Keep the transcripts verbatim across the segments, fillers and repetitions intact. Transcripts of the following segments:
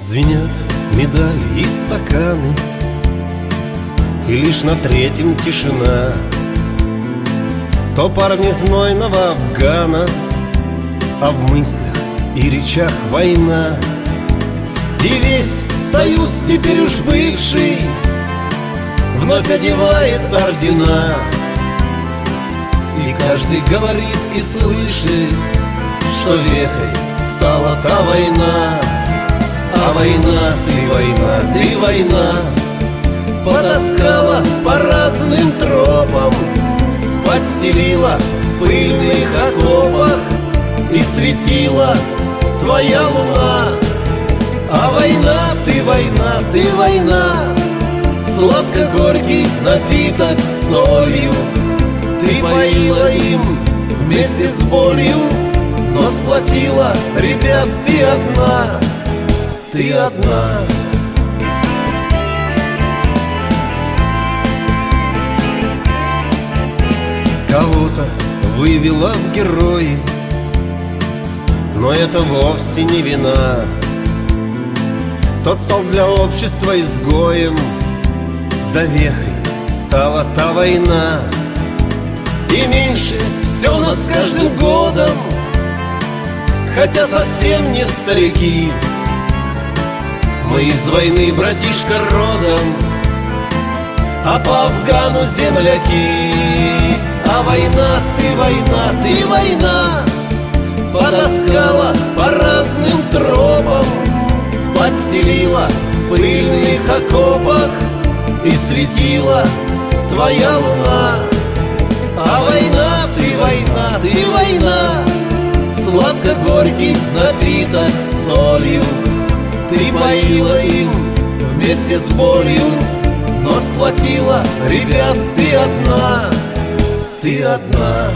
Звенят медали и стаканы, и лишь на третьем тишина. То парни знойного Афгана, а в мыслях и речах война. И весь союз, теперь уж бывший, вновь одевает ордена. И каждый говорит и слышит, что вехой стала та война. А война, ты война, ты война потаскала по разным тропам, спать стелила в пыльных окопах, и светила твоя луна. А война, ты война, ты война, сладко-горький напиток с солью ты поила им вместе с болью, но сплотила ребят ты одна, ты одна. Кого-то вывела в герои, но это вовсе не вина. Тот стал для общества изгоем, да вехой стала та война. И меньше все нас с каждым годом, хотя совсем не старики. Мы из войны, братишка, родом, а по Афгану земляки. А война, ты война, ты война потаскала по разным тропам, спать стелила в пыльных окопах, и светила твоя луна. А война, ты война, ты война, сладко-горький напиток с солью ты поила им вместе с болью, но сплотила ребят ты одна, ты одна.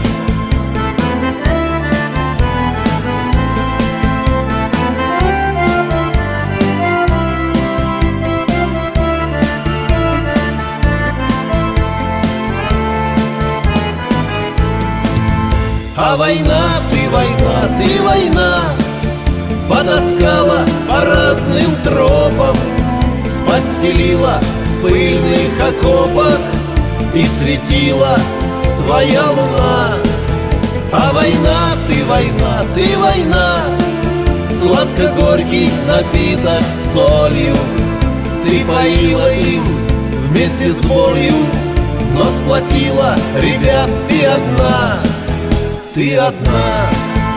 А война, ты война, ты война потаскала по разным тропам, спать стелила в пыльных окопах, и светила твоя луна. А война, ты война, ты война, сладко-горький напиток с солью ты поила им вместе с болью, но сплотила ребят ты одна, ты одна.